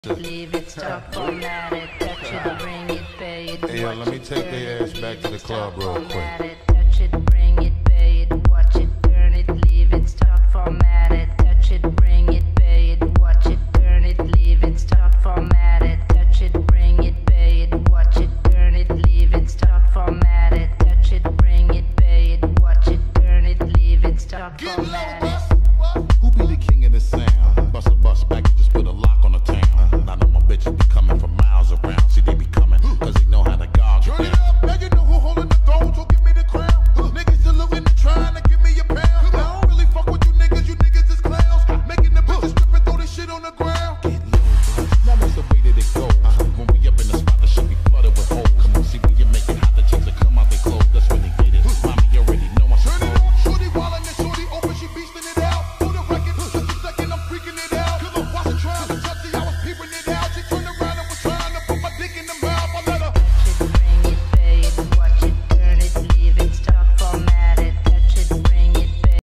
Leave it, stop, format it, touch it, bring it, pay it. Hey, yo, let me take their ass back to the club real quick.